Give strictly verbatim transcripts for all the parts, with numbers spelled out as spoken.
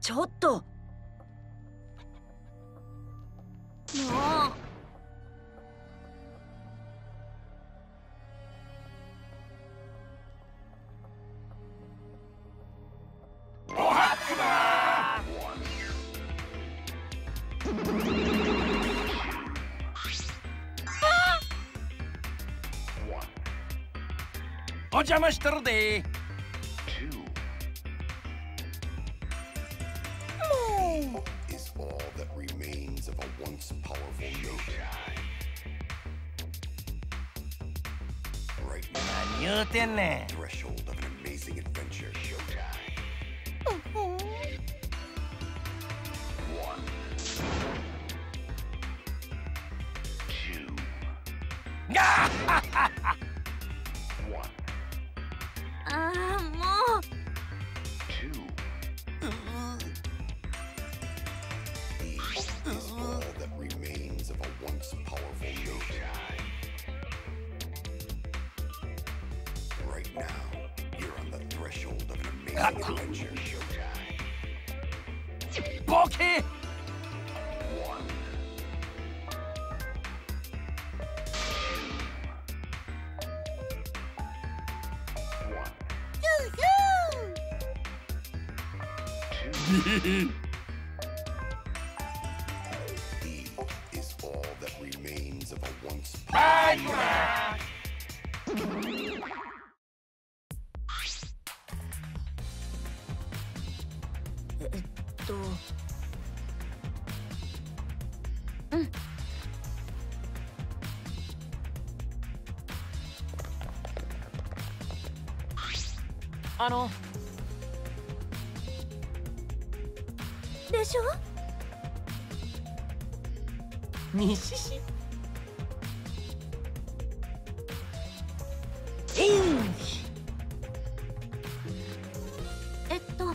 ちょっと。もう。 お邪魔しとるで。 Is all that remains of a once powerful nation. Right now, 何言うてんねん。 threshold of an amazing adventure. Showtime. One, two, one, ああ、もう。 two. Is all that remains of a once powerful nation. Right now, you're on the threshold of an amazing adventure. Showtime. ボケ。 One, two, one, two. Is all that remains of a once powerful. えっと。うん。 あの。 でしょ？ にしし。 えっと。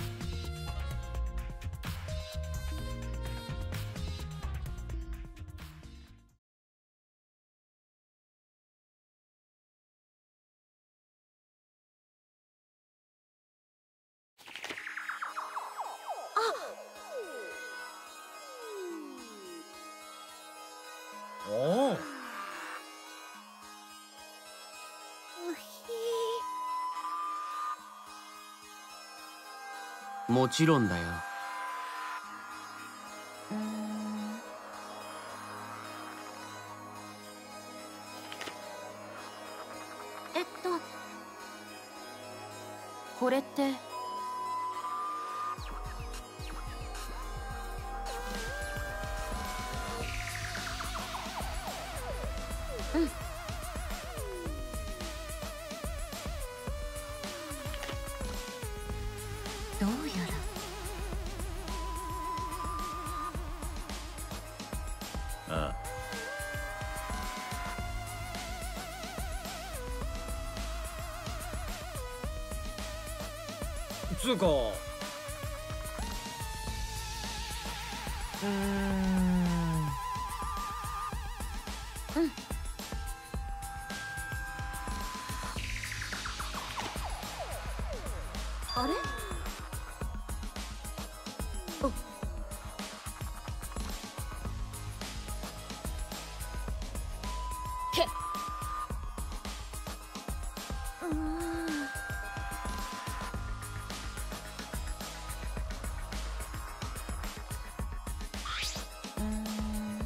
おお。 うひもちろんだよ。 ー。うーん。えっと。これって。うん。どうやら。 ああ。 つうか。うーん。 うん。あれ？お。け。うーん。うーん。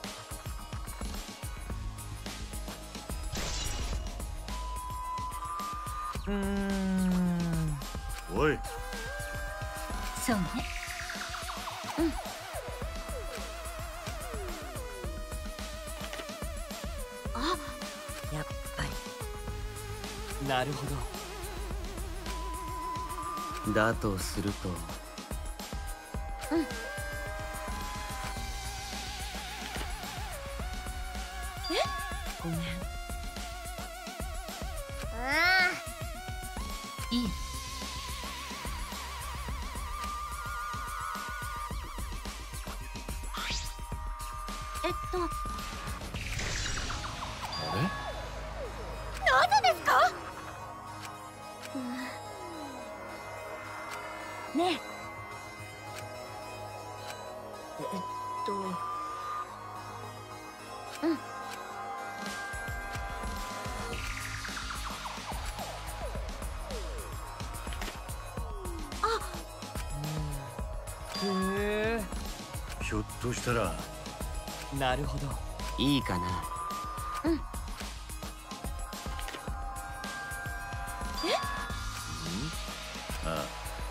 うーん。 おい。 そうね。うん。あ、やっぱり。 なるほど。だとすると。 うん。え？ごめん。ああ。いい。えっと。 あれ？ なぜですか？ねえ。 へひょっとしたらえ、なるほど。いいかな。 うん。え？ あ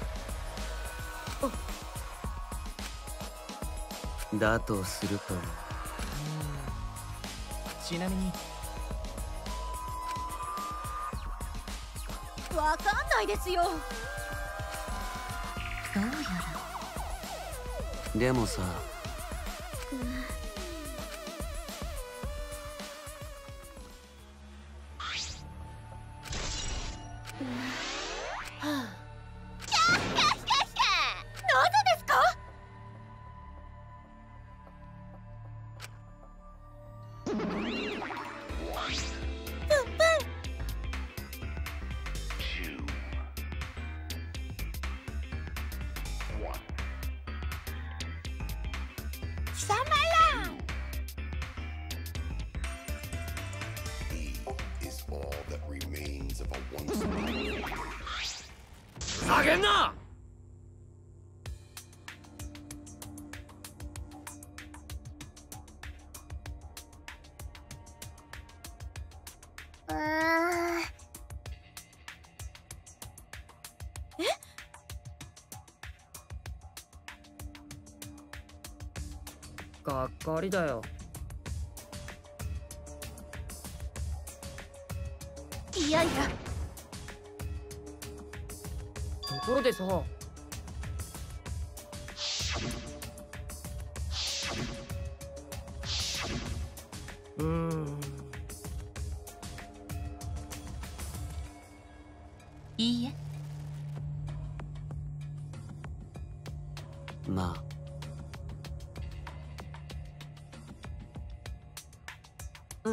だとすると、ちなみにわかんないですよ。どうやら。 でもさ、 貴様ら。 He is all that remains of a once mighty. ふざけんな。 うーん。 がっかりだよ。 いやいや。 ところでさ、うーん、 いいえ。 まあ。うん。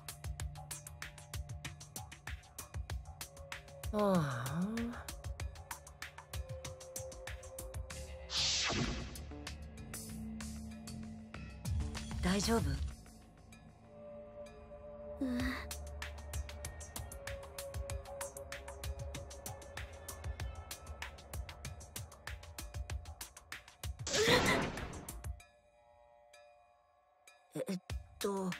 はあ。 大丈夫？うん。えっと。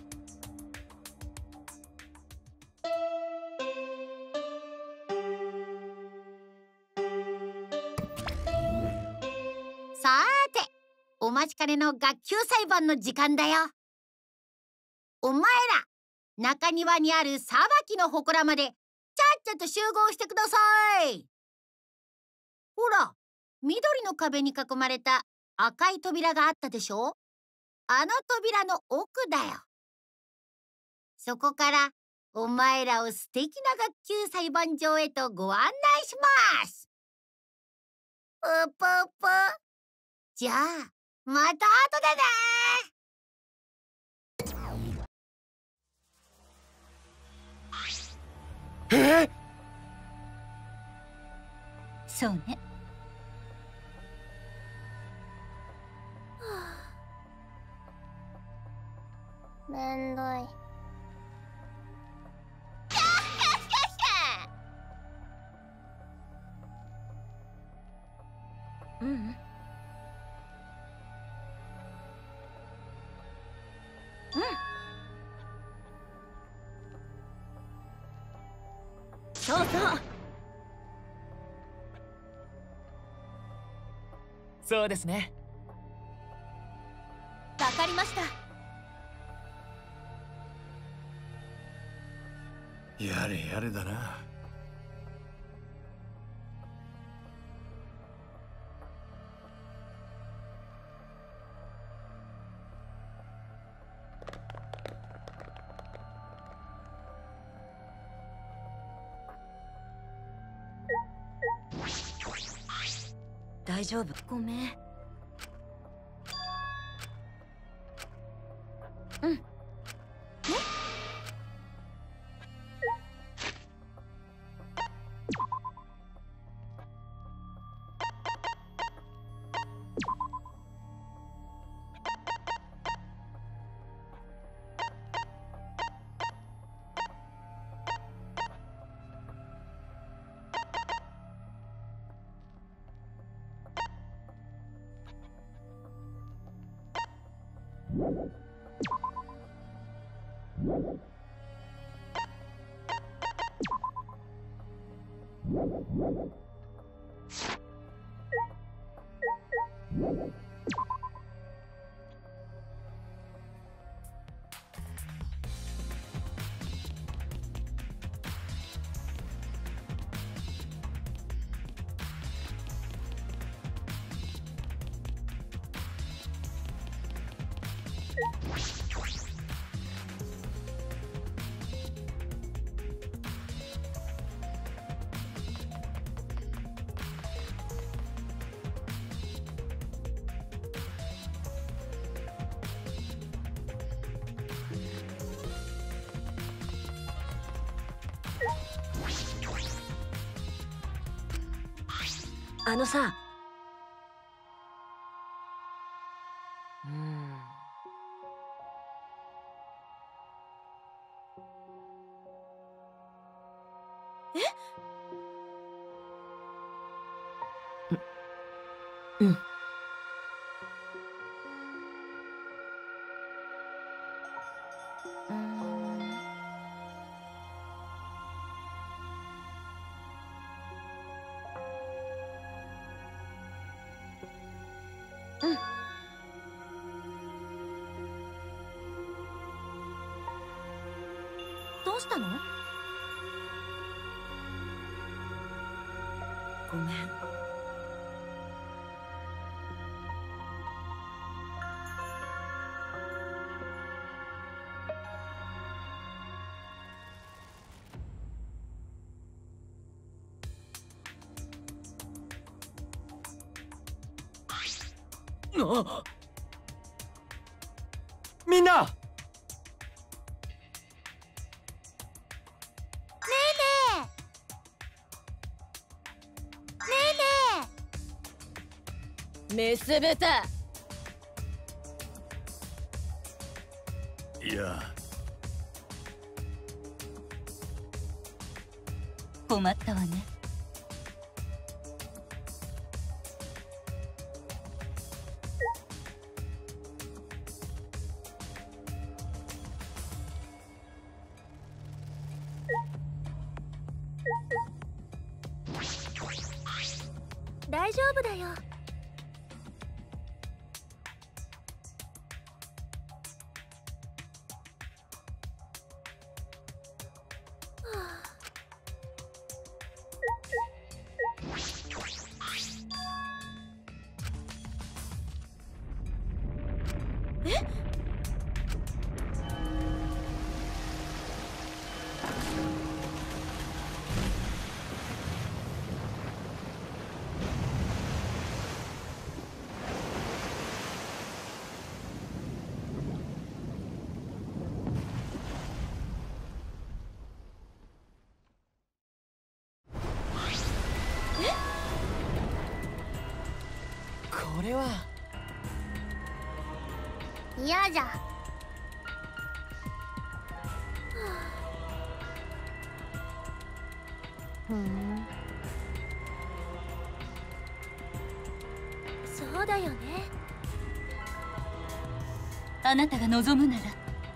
さーて、お待ちかねの学級裁判の時間だよ。お前ら、中庭にある裁きの祠までちゃっちゃと集合してください。ほら、緑の壁に囲まれた赤い扉があったでしょ？あの扉の奥だよ。そこからお前らを素敵な学級裁判場へとご案内します。ぷぷぷ。じゃあ、また後でね。 え？ そうね。めんどい。うん。うん。そうそう。 そうですね。 わかりました。 やれやれだな。 大丈夫？ごめん。うん。 あのさ。うん。 え？ うん。 うん。どうしたの？ ごめん。 あ、みんな。 ねえねえ。ねメス豚。 いや、 困ったわね。 大丈夫だよ。 これは嫌じゃ。ふん。そうだよね。 あなたが望むなら。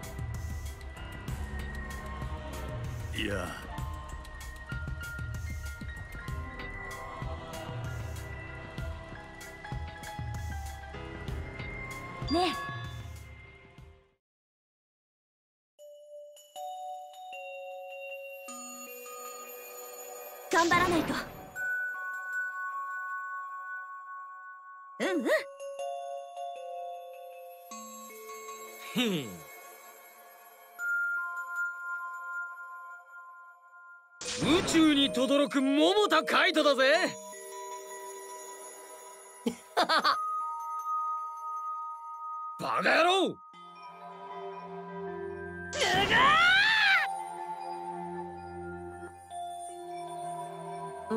いや、 ねえ。頑張らないと。うんうん。 へん。宇宙に轟く桃田カイトだぜ。バカ野郎。 うん。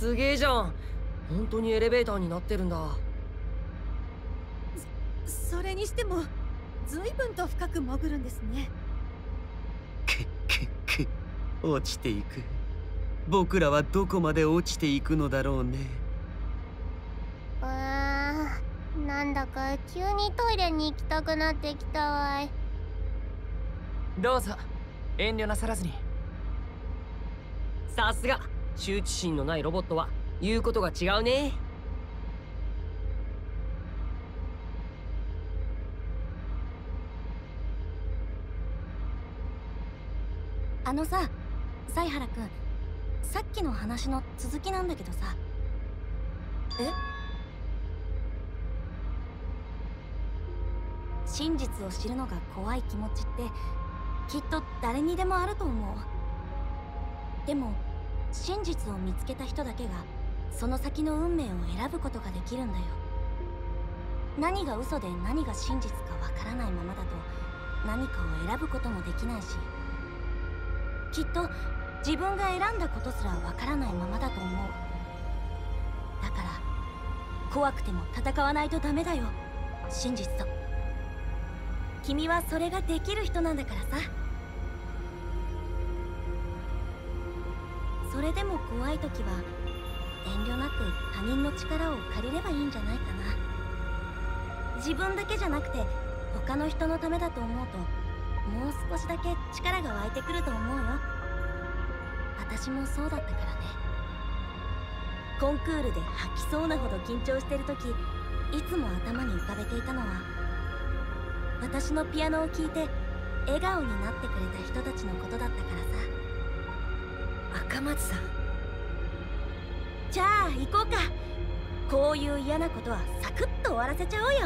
すげえじゃん。本当にエレベーターになってるんだ。 そそれにしても随分と深く潜るんですね。 くっくっく、落ちていく。僕らはどこまで落ちていくのだろうね。 あー、なんだか急にトイレに行きたくなってきたわい。 どうぞ遠慮なさらずに。さすが羞恥心のないロボットは言うことが違うね。 あのさ、犀原くん、さっきの話の続きなんだけどさ。え？真実を知るのが怖い気持ちってきっと誰にでもあると思う。でも真実を見つけた人だけがその先の運命を選ぶことができるんだよ。何が嘘で何が真実かわからないままだと何かを選ぶこともできないし、きっと自分が選んだことすらわからないままだと思う。だから怖くても戦わないとダメだよ、真実と。君はそれができる人なんだからさ。それでも怖い時は遠慮なく他人の力を借りればいいんじゃないかな。自分だけじゃなくて他の人のためだと思うともう少しだけ力が湧いてくると思うよ。私もそうだったからね。コンクールで吐きそうなほど緊張してる時、いつも頭に浮かべていたのは私のピアノを聴いて笑顔になってくれた人たちのことだったからさ。 赤松さん、 じゃあ行こうか。こういう嫌なことはサクッと終わらせちゃおうよ。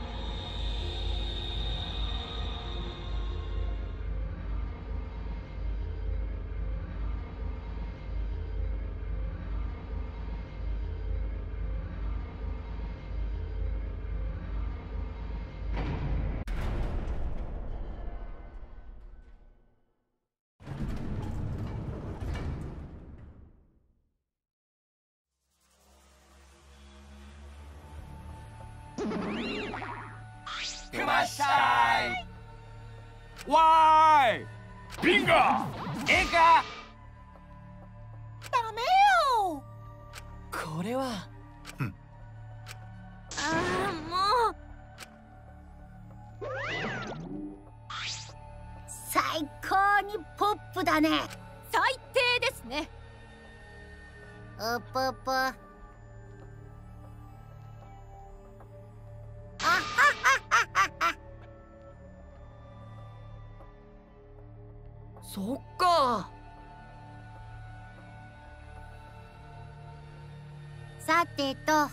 クマッシャイわーいビンゴええかダメよ。 これはああ、もう最高にポップだね。 最低ですね。 うぷぷ。あはははは。 そっか。 さてと。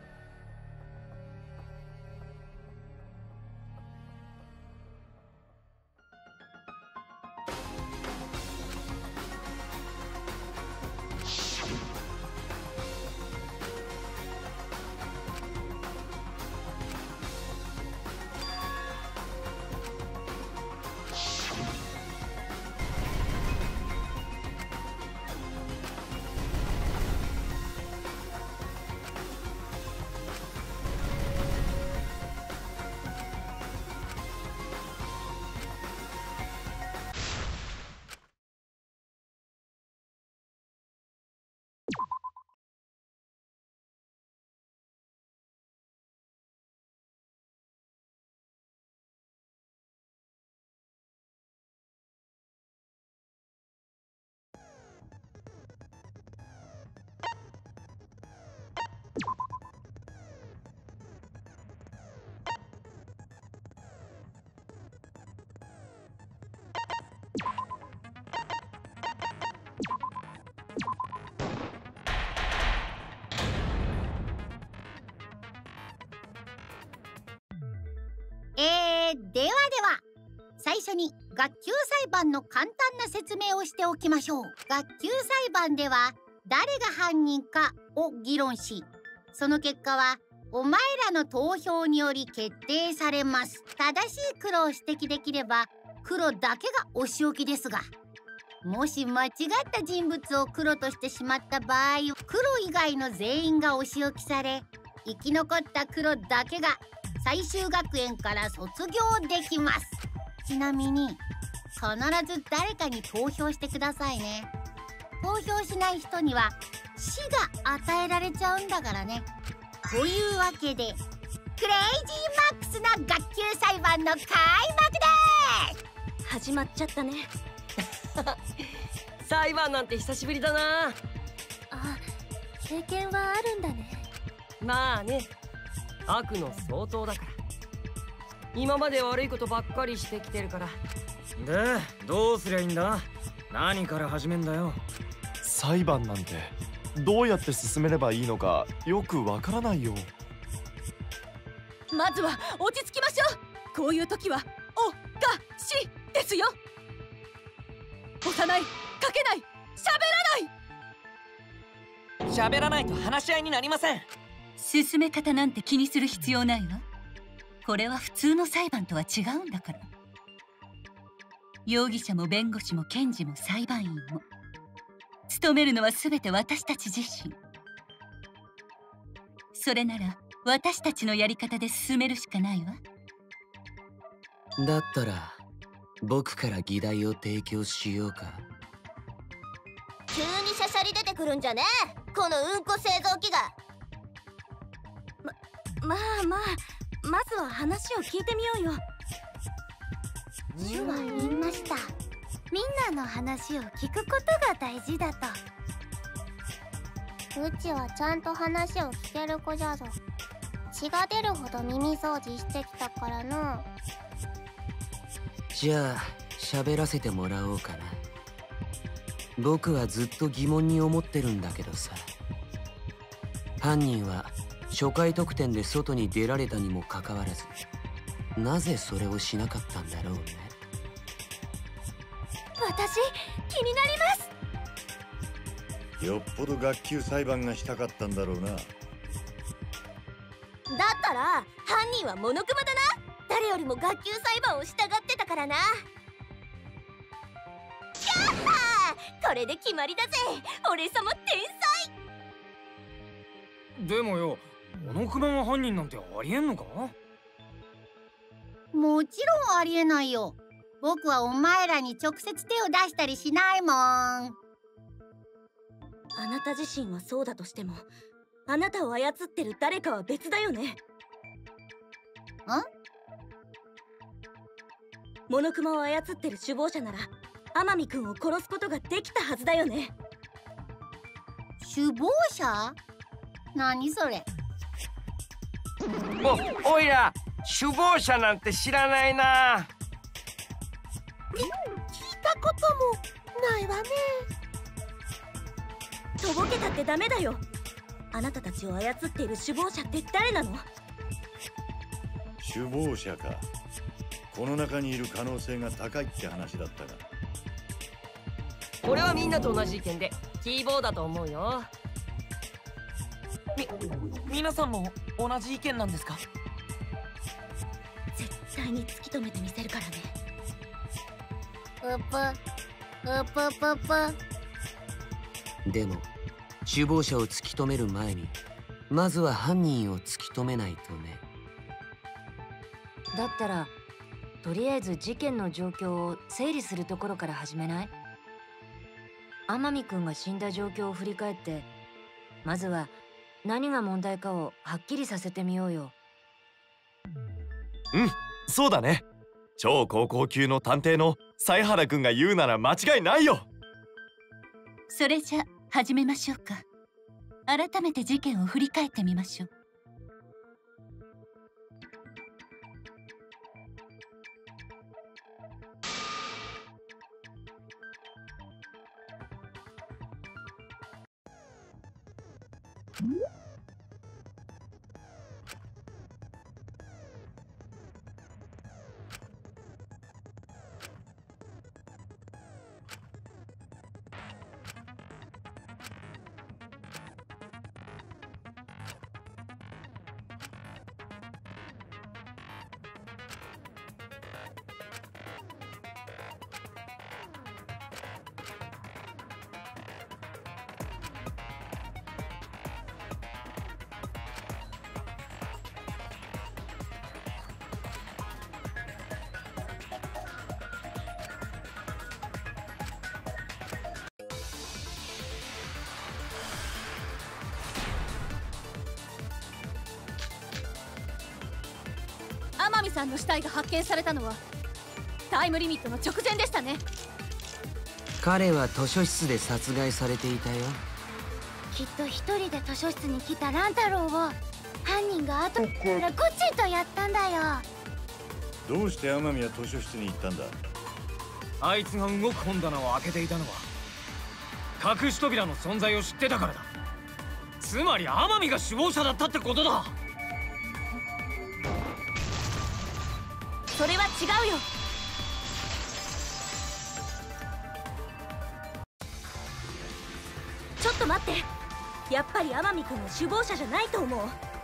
えー、ではでは最初に学級裁判の簡単な説明をしておきましょう。学級裁判では誰が犯人かを議論し、その結果はお前らの投票により決定されます。正しい黒を指摘できれば黒だけがお仕置きですが、 もし間違った人物を黒としてしまった場合、黒以外の全員がお仕置きされ、生き残った黒だけが最終学園から卒業できます。ちなみに必ず誰かに投票してくださいね。投票しない人には死が与えられちゃうんだからね。というわけでクレイジーマックスな学級裁判の開幕です。 始まっちゃったね。 裁判なんて久しぶりだな。 あ、経験はあるんだね。 まあね、悪の相当だから。今まで悪いことばっかりしてきてるから。 で、どうすりゃいいんだ？何から始めんだよ。 裁判なんてどうやって進めればいいのかよくわからないよ。 まずは落ち着きましょう。こういう時はおがしですよ。押さない、かけない、喋らない。 喋らないと話し合いになりません。 進め方なんて気にする必要ないわ。これは普通の裁判とは違うんだから。容疑者も弁護士も検事も裁判員も務めるのは全て私たち自身。それなら私たちのやり方で進めるしかないわ。 だったら僕から議題を提供しようか。 急にしゃしゃり出てくるんじゃねえ、このうんこ製造機が。 まあまあ、まずは話を聞いてみようよ。 主は言いました。みんなの話を聞くことが大事だと。うちはちゃんと話を聞ける子じゃぞ。血が出るほど耳掃除してきたからの。 じゃあ喋らせてもらおうかな。僕はずっと疑問に思ってるんだけどさ、犯人は初回得点で外に出られたにもかかわらず、なぜそれをしなかったんだろうね。 私気になります。 よっぽど学級裁判がしたかったんだろうな。だったら犯人はモノクマだな。誰よりも学級裁判を従ってたからな。キャッハー、これで決まりだぜ。俺様天才。 でもよ、モノクマが犯人なんてありえんのか？ もちろんありえないよ。僕はお前らに直接手を出したりしないもん。 あなた自身はそうだとしても、あなたを操ってる誰かは別だよね。ん？モノクマを操ってる首謀者なら天海君を殺すことができたはずだよね。 首謀者？何それ？ お、おいら首謀者なんて知らないな。 聞いたこともないわね。 とぼけたってダメだよ。あなたたちを操っている首謀者って誰なの？ 首謀者か。この中にいる可能性が高いって話だったが。 俺はみんなと同じ意見でキーボーだと思うよ。み、皆さんも同じ意見なんですか？ 絶対に突き止めてみせるからね。 ぷぷぷぷぷぷ。 でも首謀者を突き止める前にまずは犯人を突き止めないとね。 だったらとりあえず事件の状況を整理するところから始めない？天海君が死んだ状況を振り返って、まずは何が問題かをはっきりさせてみようよ。 うん、そうだね。超高校級の探偵の犀原くんが言うなら間違いないよ。 それじゃ始めましょうか。改めて事件を振り返ってみましょう。 天海さんの死体が発見されたのはタイムリミットの直前でしたね。 彼は図書室で殺害されていたよ。 きっと一人で図書室に来た乱太郎を犯人が後からゴチとやったんだよ。 どうして天海は図書室に行ったんだ？ あいつが動く本棚を開けていたのは隠し扉の存在を知ってたからだ。つまり天海が首謀者だったってことだ。 それは違うよ。ちょっと待って、やっぱり天海君は首謀者じゃないと思う。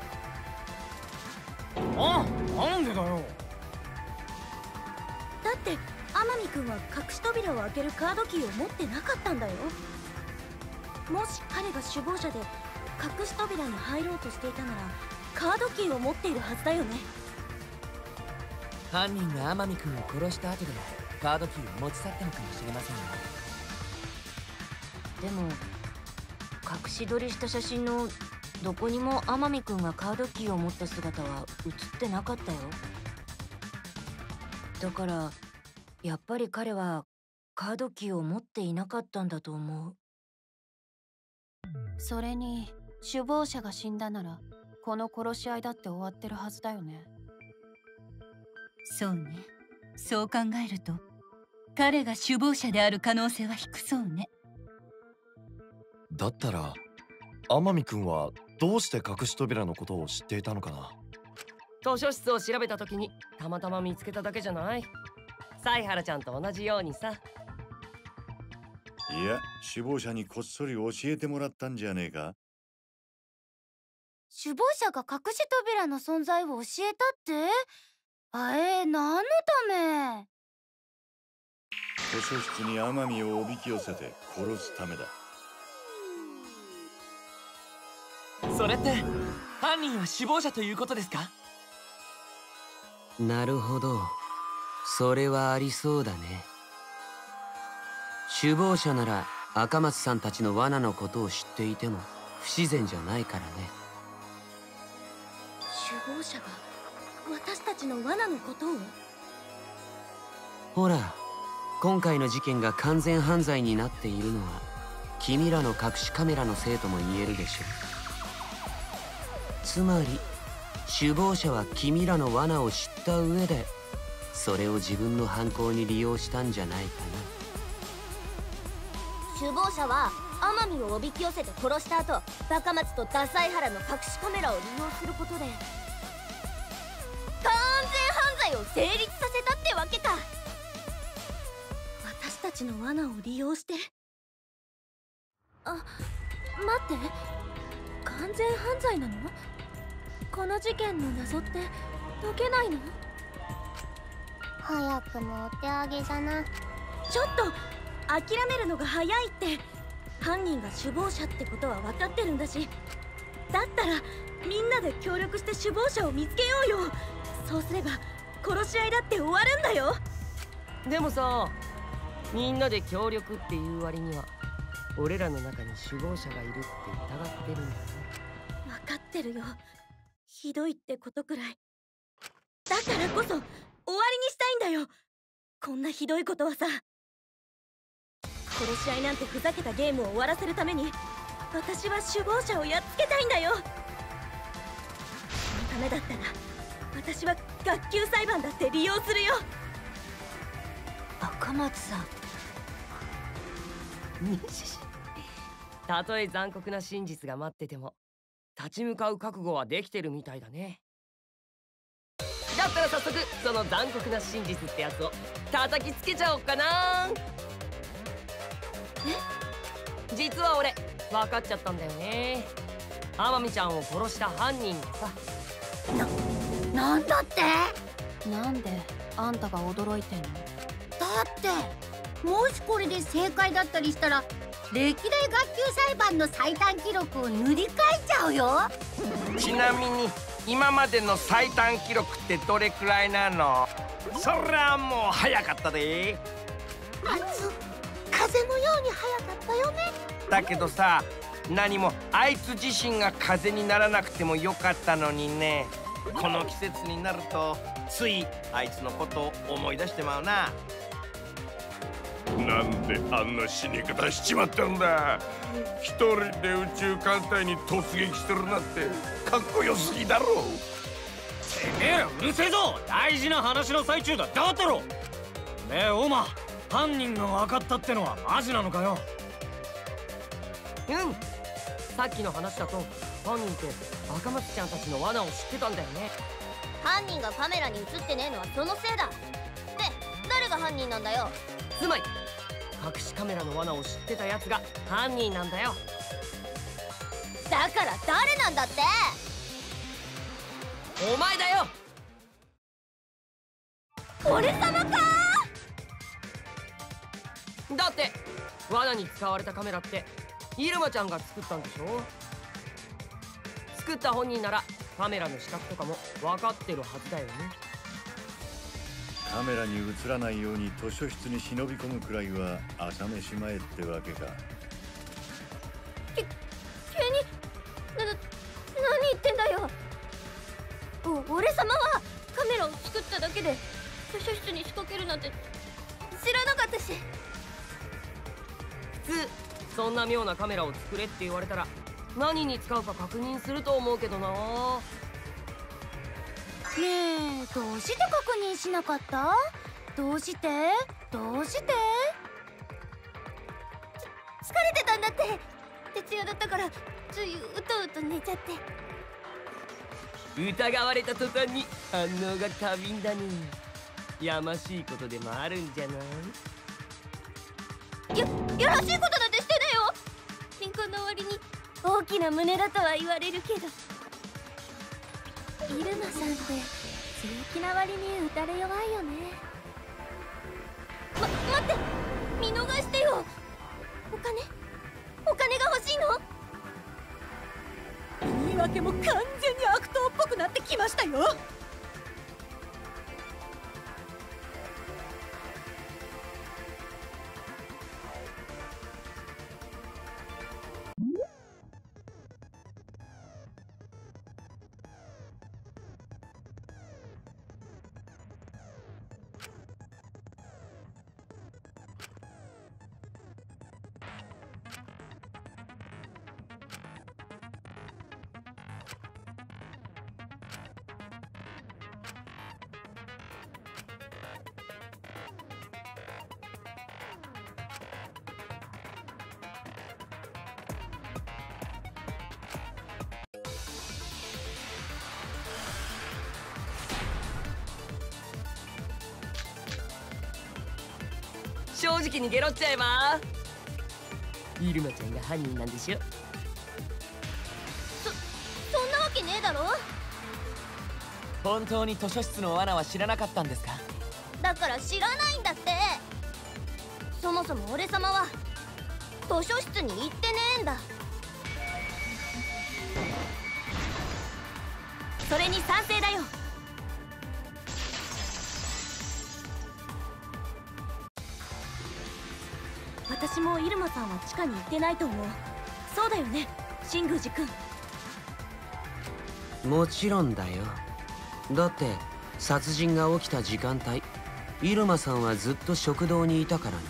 ああ、なんでだよ。 だって天海君は隠し扉を開けるカードキーを持ってなかったんだよ。もし彼が首謀者で隠し扉に入ろうとしていたならカードキーを持っているはずだよね。 犯人が天海君を殺した後でもカードキーを持ち去ったのかもしれませんよ。 でも隠し撮りした写真のどこにも天海君がカードキーを持った姿は写ってなかったよ。だからやっぱり彼はカードキーを持っていなかったんだと思う。 それに首謀者が死んだならこの殺し合いだって終わってるはずだよね。 そうね。そう考えると彼が首謀者である可能性は低そうね。 だったら天海君はどうして隠し扉のことを知っていたのかな。 図書室を調べた時にたまたま見つけただけじゃない？犀原ちゃんと同じようにさ。 いや、首謀者にこっそり教えてもらったんじゃねえか。 首謀者が隠し扉の存在を教えたって？あえ、何のため？ 図書室に天海をおびき寄せて殺すためだ。 それって犯人は首謀者ということですか？ なるほど、それはありそうだね。首謀者なら赤松さんたちの罠のことを知っていても不自然じゃないからね。 首謀者が私たちの罠のことを？ ほら、今回の事件が完全犯罪になっているのは君らの隠しカメラのせいとも言えるでしょ。つまり首謀者は君らの罠を知った上でそれを自分の犯行に利用したんじゃないか首謀者は天海をおびき寄せて殺した後、高松とダサイハラの隠しカメラを利用することで完全犯罪を成立させたってわけか。 私たちの罠を利用して。あ、待って、完全犯罪なの？この事件の謎って解けないの？ 早くもお手上げだな。 ちょっと諦めるのが早いって。犯人が首謀者ってことは分かってるんだし、だったらみんなで協力して首謀者を見つけようよ。そうすれば殺し合いだって終わるんだよ。 でもさ、みんなで協力っていう割には俺らの中に首謀者がいるって疑ってるんだよ。 分かってるよ。ひどいってことくらい。だからこそ終わりにしたいんだよ、こんなひどいことはさ。殺し合いなんてふざけたゲームを終わらせるために私は首謀者をやっつけたいんだよ。そのためだったら私は学級裁判だって利用するよ。 赤松さん。 たとえ残酷な真実が待ってても立ち向かう覚悟はできてるみたいだね。だったら早速その残酷な真実ってやつを叩きつけちゃおうかな。え？実は俺分かっちゃったんだよね。天海ちゃんを殺した犯人がさ。 な、なんだって？ なんであんたが驚いてんの？ だってもしこれで正解だったりしたら歴代学級裁判の最短記録を塗り替えちゃうよ。 ちなみに今までの最短記録ってどれくらいなの？そりゃもう早かったで。 夏、風のように早かったよね。 だけどさ、何もあいつ自身が風にならなくてもよかったのにね。 この季節になるとついあいつのことを思い出してまうな。 なんであんな死に方しちまったんだ。一人で宇宙艦隊に突撃してるなんてかっこよすぎだろ。 てめえらうるせえぞ。大事な話の最中だ。だってろ。ねえオーマ、犯人が分かったってのはマジなのかよ。 うん、さっきの話だと犯人って赤松ちゃんたちの罠を知ってたんだよね。 犯人がカメラに映ってねえのはそのせいだ。で、誰が犯人なんだよ。 つまり隠しカメラの罠を知ってたやつが犯人なんだよ。 だから誰なんだって。 お前だよ。 俺様か。 だって罠に使われたカメラってイルマちゃんが作ったんでしょ。作った本人ならカメラの死角とかも分かってるはずだよね。 カメラに映らないように図書室に忍び込むくらいは朝飯前ってわけか。 き急にな、な、何言ってんだよ。お俺様はカメラを作っただけで図書室に仕掛けるなんて知らなかったし。 普通そんな妙なカメラを作れって言われたら何に使うか確認すると思うけどな。 ねえ、どうして確認しなかった？どうしてどうして？ 疲れてたんだって。徹夜だったからついうとうと寝ちゃって。 疑われた途端に反応が過敏だね。やましいことでもあるんじゃない？ や、やらしいことなんてしてないよ。貧困の割に大きな胸だとは言われるけど。 イルマさんって強気な割に打たれ弱いよね。 ま、待って、見逃してよ。お金お金が欲しいの？ 言い訳も完全に悪党っぽくなってきましたよ。 正直にゲロっちゃえば。イルマちゃんが犯人なんでしょ。 そ、そんなわけねえだろ。 本当に図書室の罠は知らなかったんですか？ だから知らないんだって。そもそも俺様は図書室に行ってねえんだ。それに賛成だよ。私もイルマさんは地下に行ってないと思う。そうだよね、神宮寺君。 もちろんだよ。だって殺人が起きた時間帯、イルマさんはずっと食堂にいたからね。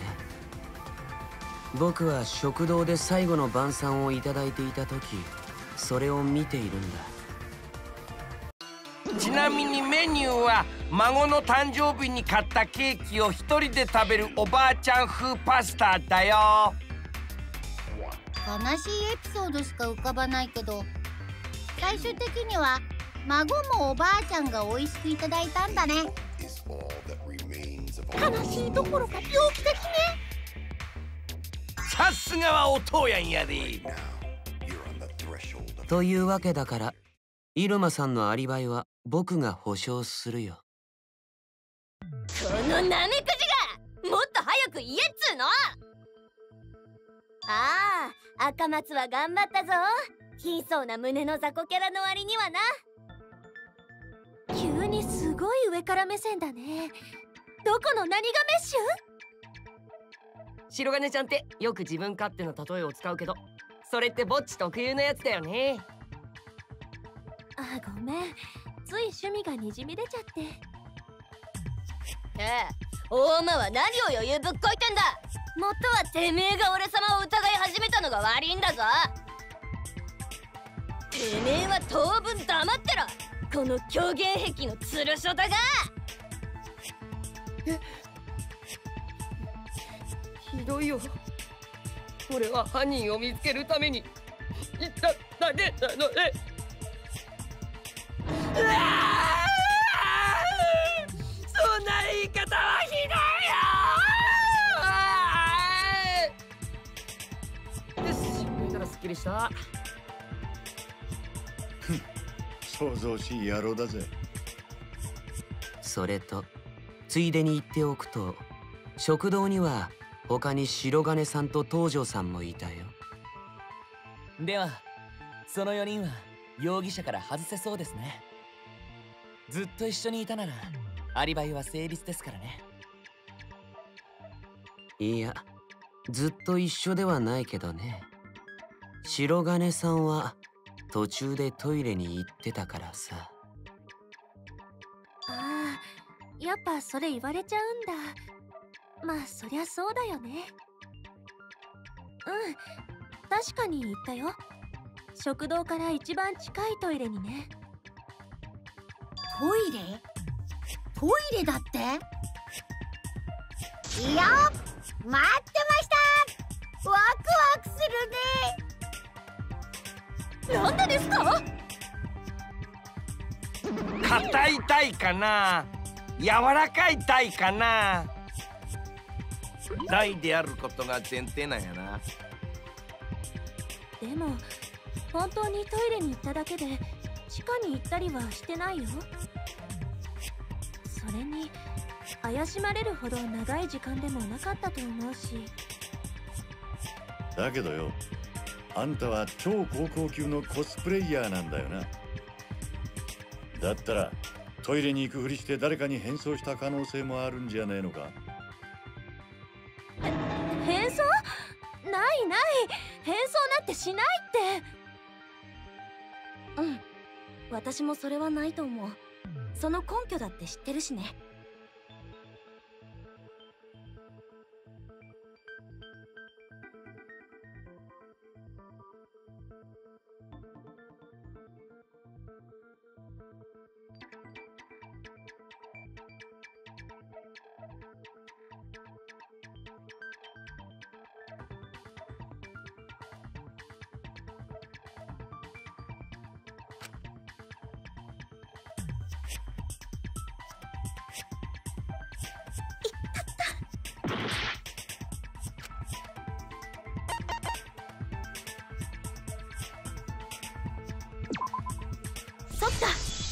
僕は食堂で最後の晩餐をいただいていた時、それを見ているんだ。 ちなみにメニューは孫の誕生日に買ったケーキを一人で食べるおばあちゃん風パスタだよ。 悲しいエピソードしか浮かばないけど、最終的には孫もおばあちゃんが美味しくいただいたんだね。 悲しいどころか猟奇的ね。 さすがはお父やんやで。 というわけだからイルマさんのアリバイは僕が保証するよ。 このナメクジがもっと早く言えっつーの。ああ、赤松は頑張ったぞ。貧相な胸の雑魚キャラの割にはな。 急にすごい上から目線だね。どこの何がメッシュ？ 白金ちゃんってよく自分勝手な例えを使うけど、それってぼっち特有のやつだよね。 あ、ごめん。 つい趣味がにじみ出ちゃって。 ええ、大間は何を余裕ぶっこいてんだ。元はてめえが俺様を疑い始めたのが悪いんだぞ。てめえは当分黙ってろ、この狂言癖のつるしょだが。 え、ひどいよ。俺は犯人を見つけるために言っただけなので。うわあ、そんな言い方はひどいよ。よし、これたらすっきりした。 想像しい野郎だぜ。 それとついでに言っておくと、食堂には他に白金さんと東條さんもいたよ。 ではそのよにんは容疑者から外せそうですね。ずっと一緒にいたならアリバイは成立ですからね。 いや、ずっと一緒ではないけどね。白金さんは途中でトイレに行ってたからさ。 ああ、やっぱそれ言われちゃうんだ。まあそりゃそうだよね。うん、確かに言ったよ。食堂から一番近いトイレにね。 トイレ？トイレだって？いいよ、待ってました。ワクワクするね。 なんでですか？ 硬い体かな、柔らかい体かな。大であることが前提なんやな。 でも本当にトイレに行っただけで地下に行ったりはしてないよ。それに怪しまれるほど長い時間でもなかったと思うし。 だけどよ、あんたは超高校級のコスプレイヤーなんだよな。だったらトイレに行くふりして誰かに変装した可能性もあるんじゃねえのか。 変装？ないない、変装なんてしないって。うん、私もそれはないと思う。その根拠だって知ってるしね。そっか。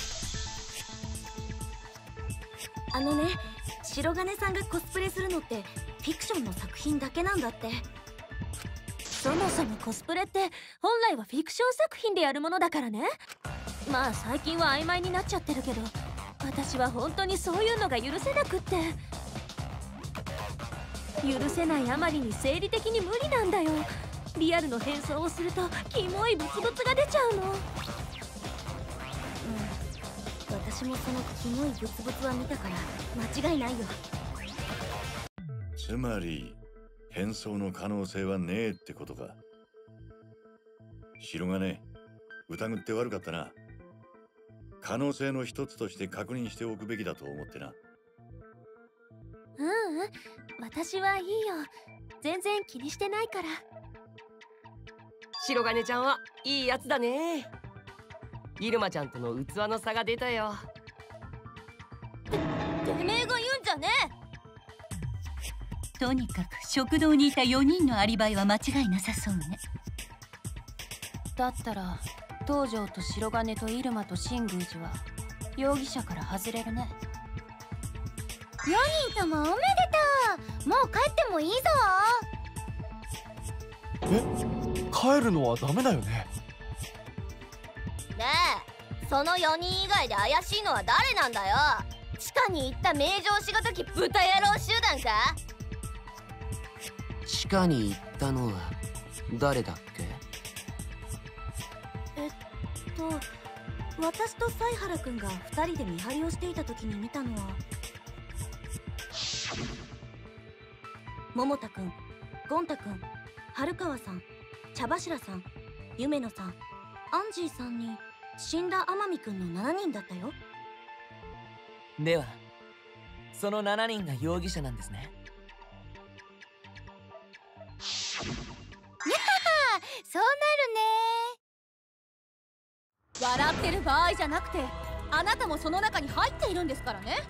あのね、白金さんがコスプレするのってフィクションの作品だけなんだって。そもそもコスプレって本来はフィクション作品でやるものだからね。まあ最近は曖昧になっちゃってるけど、私は本当にそういうのが許せなくって。許せないあまりに生理的に無理なんだよ。リアルの変装をするとキモいブツブツが出ちゃうの。私もそのキモいブツブツは見たから間違いないよ。 つまり変装の可能性はねえってことか。白金、疑って悪かったな。可能性の一つとして確認しておくべきだと思ってな。 ううん、私はいいよ。全然気にしてないから。 白金ちゃんはいいやつだね。イルマちゃんとの器の差が出たよ。 てめえが言うんじゃねえ。とにかく食堂にいたよにんのアリバイは間違いなさそうね。 だったら東條と白金と入間と新宮寺は容疑者から外れるね。 よにんともおめでとう。もう帰ってもいいぞ。 え、帰るのはダメだよね。 ねえ、そのよにん以外で怪しいのは誰なんだよ。地下に行った名城しごとき豚野郎集団か。 地下に行ったのは誰だっけ？ えっと私と犀原くんがふたりで見張りをしていた時に見たのは、桃田くん、ゴン太くん、春川さん、茶柱さん、夢野さん、アンジーさんに死んだ天海くんのしちにんだったよ。 ではそのしちにんが容疑者なんですね。 にゃはそうなるね。 笑ってる場合じゃなくて、あなたもその中に入っているんですからね。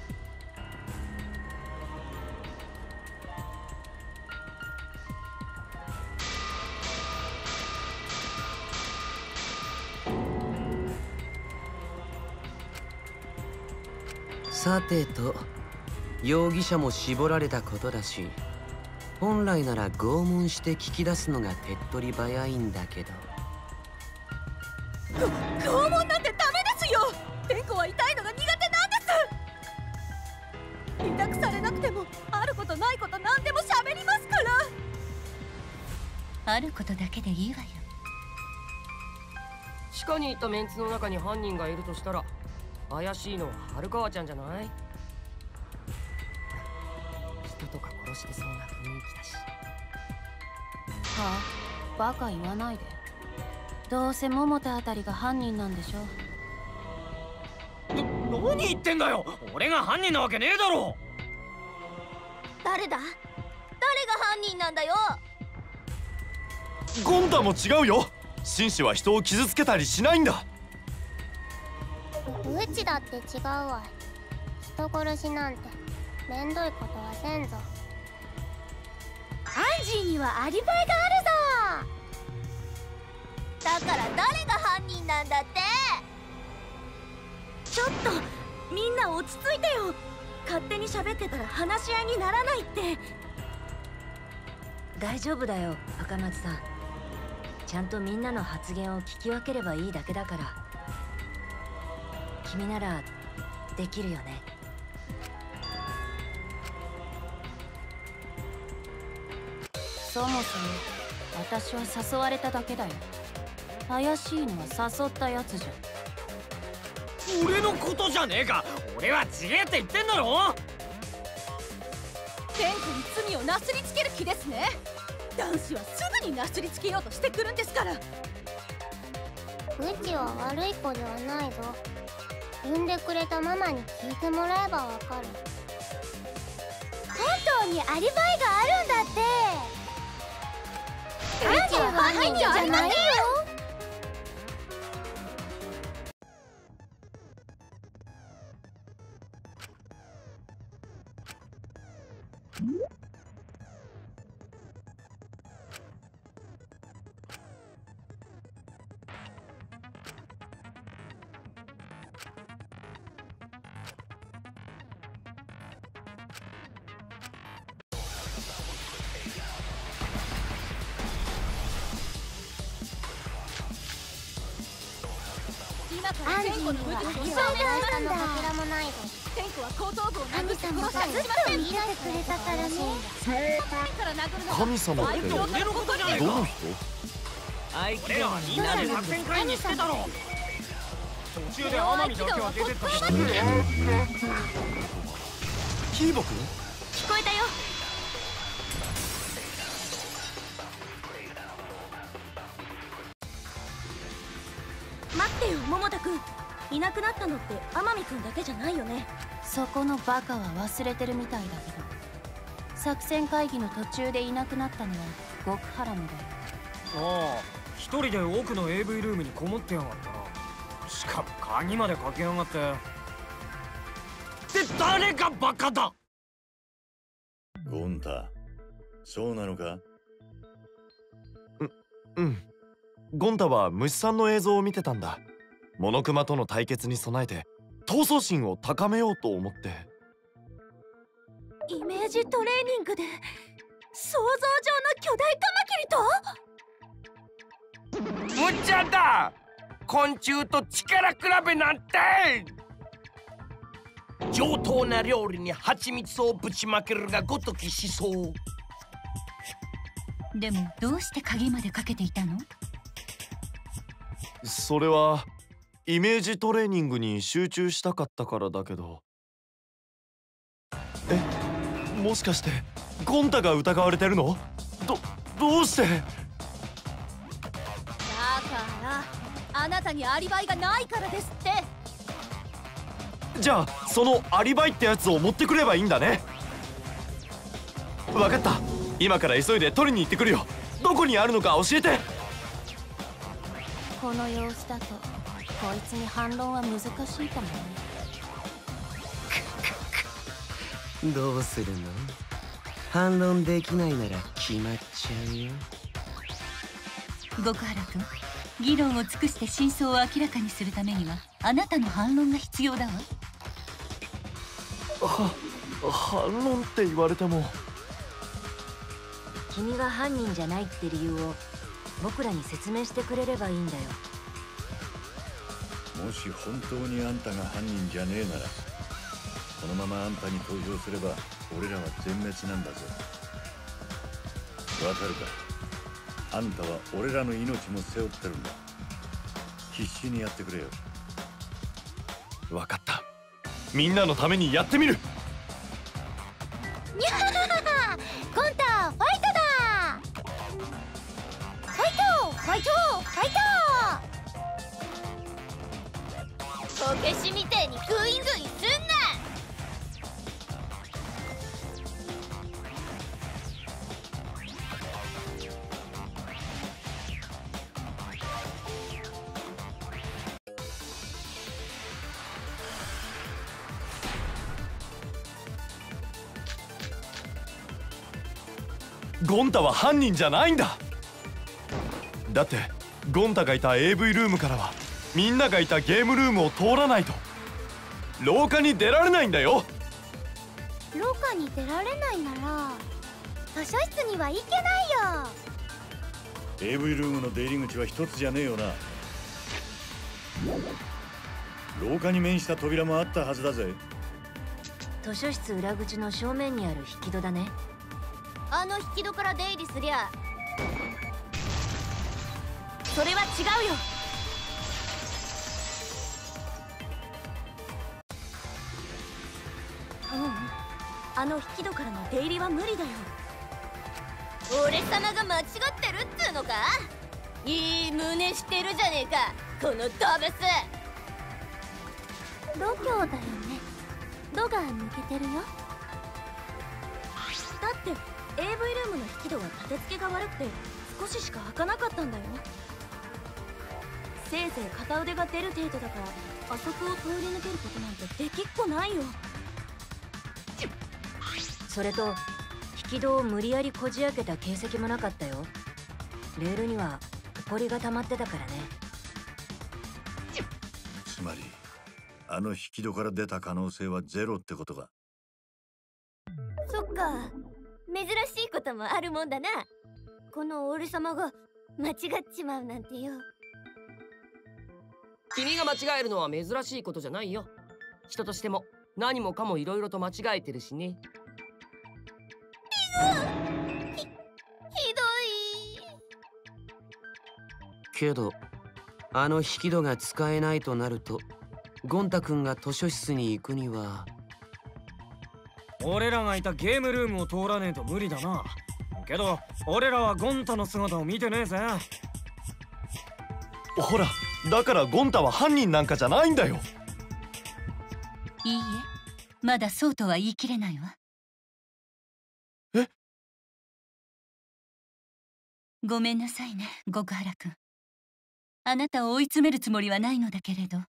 さてと、容疑者も絞られたことだし、本来なら拷問して聞き出すのが手っ取り早いんだけど。 拷問なんてダメですよ。ペンコは痛いのが苦手なんです。委託されなくてもあることないこと何でも喋りますから。 あることだけでいいわよ。 地下にいたメンツの中に犯人がいるとしたら、怪しいのは春川ちゃんじゃない？人とか殺してそうな雰囲気だし。 はあ、バカ言わないで。どうせ桃田あたりが犯人なんでしょ。 な、何言ってんだよ。俺が犯人なわけねえだろ。 誰だ？誰が犯人なんだよ。 ゴン太も違うよ。紳士は人を傷つけたりしないんだ。 うちだって違うわ。人殺しなんてめんどいことはせんぞ。アンジーにはアリバイがあるぞ。 だから誰が犯人なんだって。 ちょっとみんな落ち着いてよ。勝手に喋ってたら話し合いにならないって。 大丈夫だよ赤松さん。ちゃんとみんなの発言を聞き分ければいいだけだから。君ならできるよね。 そもそも私は誘われただけだよ。怪しいのは誘ったやつじゃん。 俺のことじゃねえか。俺は違えって言ってんだろ。 ペンコに罪をなすりつける気ですね。男子はすぐになすりつけようとしてくるんですから。 うちは悪い子ではないぞ。産んでくれたママに聞いてもらえばわかる。本当にアリバイがあるんだって。うちは犯人じゃないよ。 アンジーにはアリバイがあるんだ。ペンコは後頭部を殴って殺したりしません。見てくれたからね。 神様ってどの人？ 俺らはみんなで作戦会議してたろ。途中で天海だけは出てったし。 キーボくん？ 聞こえたよ。待ってよ桃田くん。いなくなったのって天海くんだけじゃないよね。 そこのバカは忘れてるみたいだけど、作戦会議の途中でいなくなったのは極原もだよ。 ああ、一人で奥の エーブイ ルームにこもってやがったな。しかも鍵までかけやがって。って誰がバカだ。 ゴン太、そうなのか？ ううんゴン太は虫さんの映像を見てたんだ。モノクマとの対決に備えて闘争心を高めようと思って。 イメージトレーニングで想像上の巨大カマキリと？ 無茶だ。昆虫と力比べなんて。上等な料理に蜂蜜をぶちまけるがごとき思想。 でもどうして鍵までかけていたの？ それはイメージトレーニングに集中したかったからだけど。え、もしかしてゴンタが疑われてるの？どどうして？ だからあなたにアリバイがないからですって。 じゃあそのアリバイってやつを持ってくればいいんだね。分かった、今から急いで取りに行ってくるよ。どこにあるのか教えて。 この様子だとこいつに反論は難しいかもね。 どうするの？反論できないなら決まっちゃうよ。 極原君、議論を尽くして真相を明らかにするためにはあなたの反論が必要だわ。 は反論って言われても。 君が犯人じゃないって理由を僕らに説明してくれればいいんだよ。 もし本当にあんたが犯人じゃねえなら、このままあんたに投票すれば俺らは全滅なんだぞ。わかるか？あんたは俺らの命も背負ってるんだ。必死にやってくれよ。 分かった、みんなのためにやってみる。 にゃははは、ゴンタファイトだ。ファイトファイトファイト。 こけしみてえにグイグイすんな。 ゴンタは犯人じゃないんだ。だってゴンタがいた エーブイ ルームからはみんながいたゲームルームを通らないと廊下に出られないんだよ。 廊下に出られないなら図書室には行けないよ。 エーブイ ルームの出入り口は一つじゃねえよな。廊下に面した扉もあったはずだぜ。 図書室裏口の正面にある引き戸だね。 あの引き戸から出入りすりゃそれは違うよ。 ううん、あの引き戸からの出入りは無理だよ。 俺様が間違ってるっつうのか。いい胸してるじゃねえかこのドブス。 度胸だよね。度が抜けてるよ。 だって エーブイ ルームの引き戸は立て付けが悪くて少ししか開かなかったんだよ。せいぜい片腕が出る程度だからあそこを通り抜けることなんてできっこないよ。 それと引き戸を無理やりこじ開けた形跡もなかったよ。レールには埃が溜まってたからね。 つまりあの引き戸から出た可能性はゼロってことか。 そっか、珍しいこともあるもんだな。この俺様が間違っちまうなんてよ。 君が間違えるのは珍しいことじゃないよ。人としても何もかもいろいろと間違えてるしね。 ひ、ひどい。 けどあの引き戸が使えないとなるとゴンタ君が図書室に行くには。 俺らがいたゲームルームを通らねえと無理だな。けど俺らはゴンタの姿を見てねえぜ。 ほら、だからゴンタは犯人なんかじゃないんだよ。 いいえ、まだそうとは言い切れないわ。 え？ ごめんなさいね、極原君。あなたを追い詰めるつもりはないのだけれど、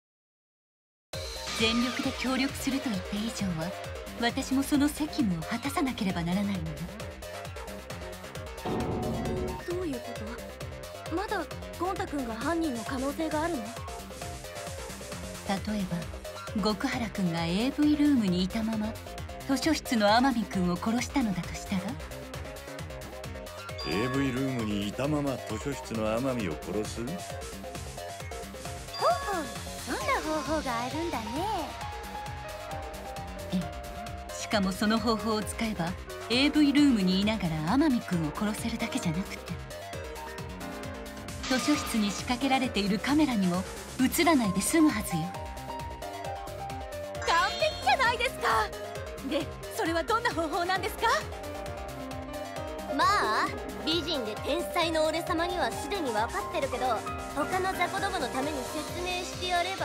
全力で協力すると言って以上は私もその責務を果たさなければならないのよ。 どういうこと？まだゴンタ君が犯人の可能性があるの？ 例えば極原君が エーブイ ルームにいたまま図書室の天海君を殺したのだとしたら。 エーブイ ルームにいたまま図書室の天海を殺す？ ほうほう、そんな方法があるんだね。 ええ、しかもその方法を使えば エーブイ ルームにいながら天海君を殺せるだけじゃなくて、図書室に仕掛けられているカメラにも映らないで済むはずよ。 完璧じゃないですか。でそれはどんな方法なんですか？ まあ美人で天才の俺様にはすでに分かってるけど、他の雑魚どものために説明してやれば？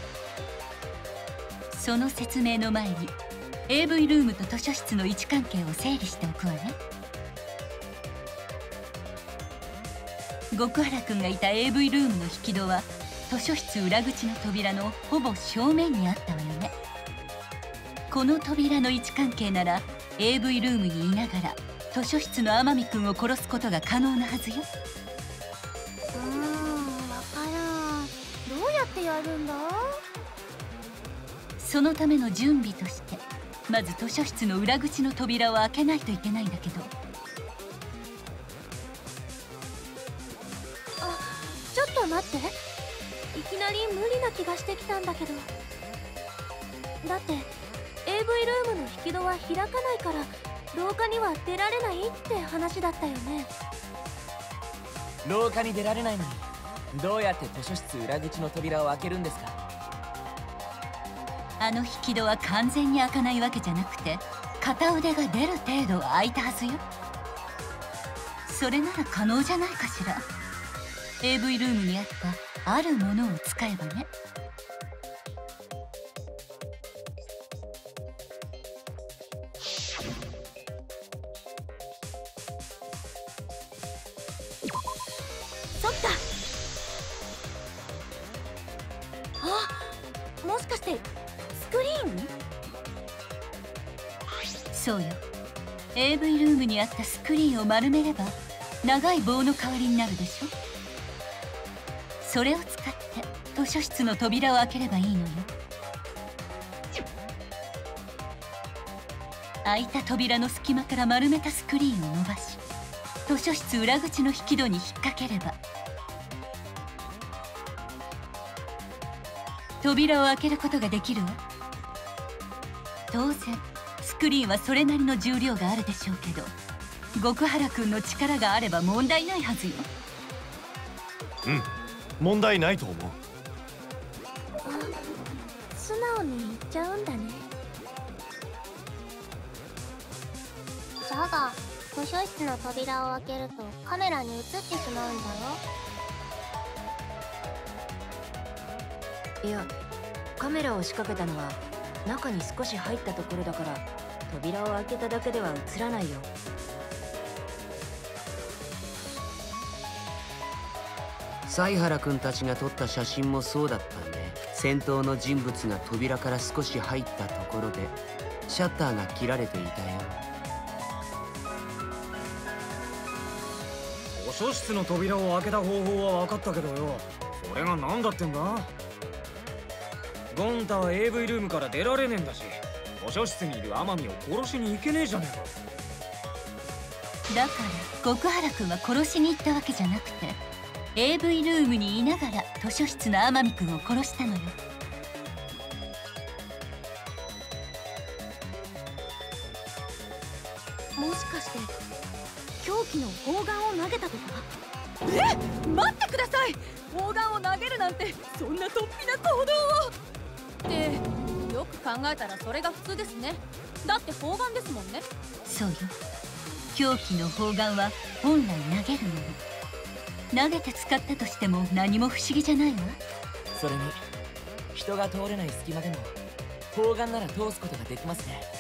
その説明の前に エーブイ ルームと図書室の位置関係を整理しておくわね。極原くんがいた エーブイ ルームの引き戸は図書室裏口の扉のほぼ正面にあったわよね。この扉の位置関係なら エーブイ ルームにいながら図書室の天海くんを殺すことが可能なはずよ。 うーん、わからん。どうやってやるんだ？ そのための準備としてまず図書室の裏口の扉を開けないといけないんだけど。 あ、ちょっと待って。いきなり無理な気がしてきたんだけど。だって エーブイ ルームの引き戸は開かないから廊下には出られないって話だったよね。 廊下に出られないのにどうやって図書室裏口の扉を開けるんですか？ あの引き戸は完全に開かないわけじゃなくて、片腕が出る程度は開いたはずよ。それなら可能じゃないかしら。 エーブイ ルームにあったあるものを使えばね。 そっか。あ、もしかしてスクリーン？ そうよ。 エーブイ ルームにあったスクリーンを丸めれば長い棒の代わりになるでしょ。それを使って図書室の扉を開ければいいのよ。開いた扉の隙間から丸めたスクリーンを伸ばし、図書室裏口の引き戸に引っ掛ければ扉を開けることができるわ。当然スクリーンはそれなりの重量があるでしょうけど、極原くんの力があれば問題ないはずよ。 うん、問題ないと思う。 素直に言っちゃうんだね。だが図書室の扉を開けるとカメラに映ってしまうんだよ。いや、カメラを仕掛けたのは中に少し入ったところだから、扉を開けただけでは映らないよ。 犀原くんたちが撮った写真もそうだったね。先頭の人物が扉から少し入ったところでシャッターが切られていたよ。 図書室の扉を開けた方法は分かったけどよ、それが何だってんだ。ゴンタは エーブイ ルームから出られねえんだし、図書室にいる天海を殺しに行けねえじゃねえか。 だから極原くんは殺しに行ったわけじゃなくて エーブイ ルームにいながら図書室の天海くんを殺したのよ。 もしかして凶器の砲丸を投げたとか？え、待ってください。砲丸を投げるなんてそんな突飛な行動を。ってよく考えたらそれが普通ですね。だって砲丸ですもんね。 そうよ。凶器の砲丸は本来投げるもの。投げて使ったとしても何も不思議じゃないわ。 それに人が通れない隙間でも砲丸なら通すことができますね。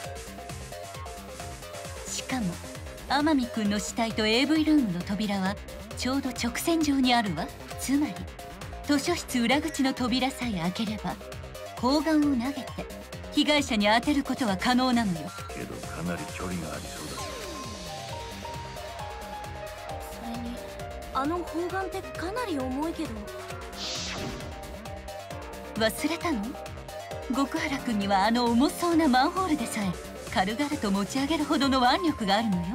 しかも天海くんの死体と エーブイ ルームの扉はちょうど直線上にあるわ。つまり図書室裏口の扉さえ開ければ砲丸を投げて被害者に当てることは可能なのよ。 けどかなり距離がありそうだ。 それにあの砲丸ってかなり重いけど。 忘れたの？極原くんにはあの重そうなマンホールでさえ軽々と持ち上げるほどの腕力があるのよ。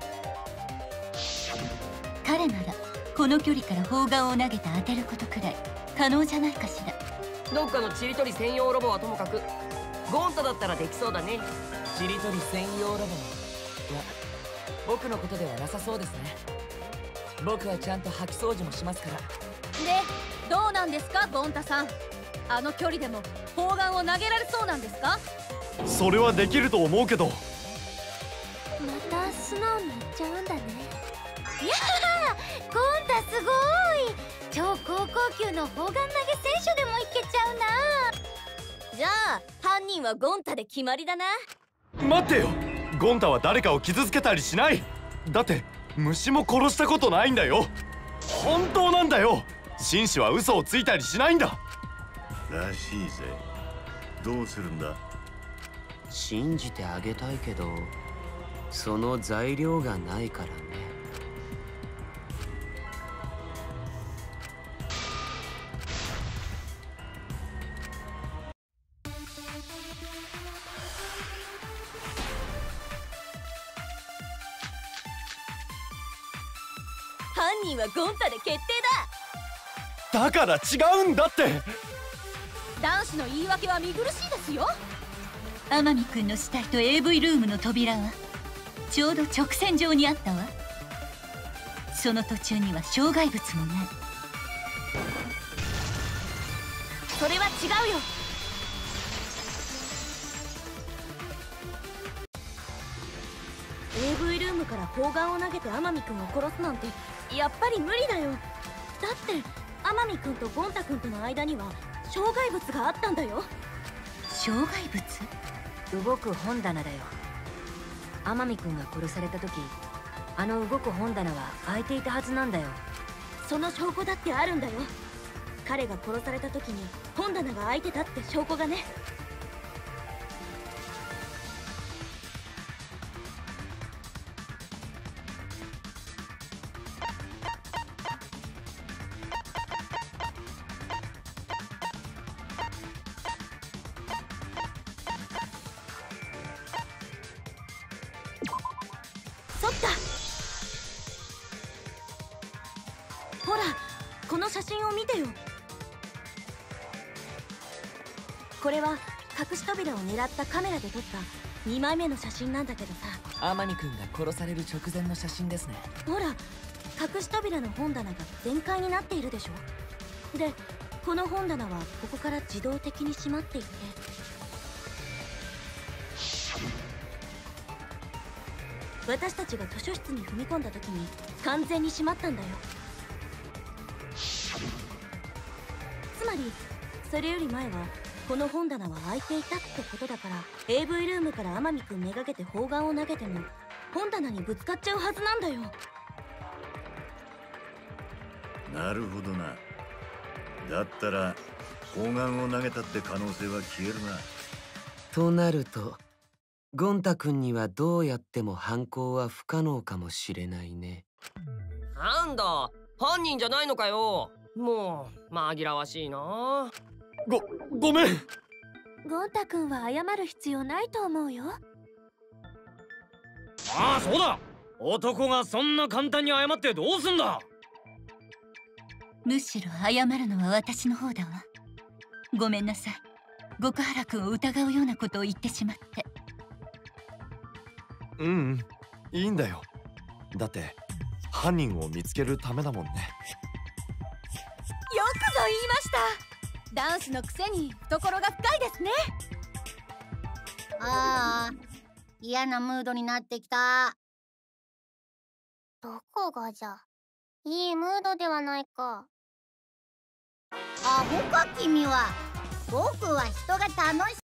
彼ならこの距離から砲丸を投げて当てることくらい可能じゃないかしら。 どっかのちりとり専用ロボはともかくゴンタだったらできそうだね。 ちりとり専用ロボいや僕のことではなさそうですね。僕はちゃんと掃き掃除もしますから。 でどうなんですかゴンタさん、あの距離でも砲丸を投げられそうなんですか？ それはできると思うけど。 また素直に言っちゃうんだね。いやー、ゴンタすごい。超高校級の砲丸投げ選手でもいけちゃうな。 じゃあ犯人はゴンタで決まりだな。 待ってよ、ゴンタは誰かを傷つけたりしない。だって虫も殺したことないんだよ。本当なんだよ。紳士は嘘をついたりしないんだ。 らしいぜ。どうするんだ？ 信じてあげたいけど、その材料がないからね。 犯人はゴンタで決定だ。だから違うんだって。 男子の言い訳は見苦しいですよ。 天海君の死体と エーブイ ルームの扉はちょうど直線上にあったわ。その途中には障害物もない。 それは違うよ。エーブイ ルームから砲丸を投げて天海君を殺すなんてやっぱり無理だよ。だって天海君とゴンタ君との間には障害物があったんだよ。 障害物？ 動く本棚だよ。天海君が殺された時、あの動く本棚は開いていたはずなんだよ。 その証拠だってあるんだよ。彼が殺された時に本棚が開いてたって証拠がね。そっか。ほら、この写真を見てよ。これは隠し扉を狙ったカメラで撮ったにまいめの写真なんだけどさ。 天海君が殺される直前の写真ですね。 ほら、隠し扉の本棚が全開になっているでしょ。で、この本棚はここから自動的に閉まっていって、私たちが図書室に踏み込んだ時に完全に閉まったんだよ。つまりそれより前はこの本棚は開いていたってことだから、 エーブイ ルームから天海君めがけて砲丸を投げても本棚にぶつかっちゃうはずなんだよ。 なるほどな。だったら砲丸を投げたって可能性は消えるな。 となるとゴンタ君にはどうやっても犯行は不可能かもしれないね。 なんだ、犯人じゃないのかよ。もう紛らわしいな。 ご、ごめん。 ゴンタ君は謝る必要ないと思うよ。 ああ、そうだ。男がそんな簡単に謝ってどうすんだ。 むしろ謝るのは私の方だわ。ごめんなさい。極原君を疑うようなことを言ってしまって。 うん、うん、いいんだよ。だって犯人を見つけるためだもんね。 よくぞ言いました。男子のくせに懐が深いですね。 ああ、嫌なムードになってきた。 どこがじゃ。いいムードではないか。 アホか君は。僕は人が楽し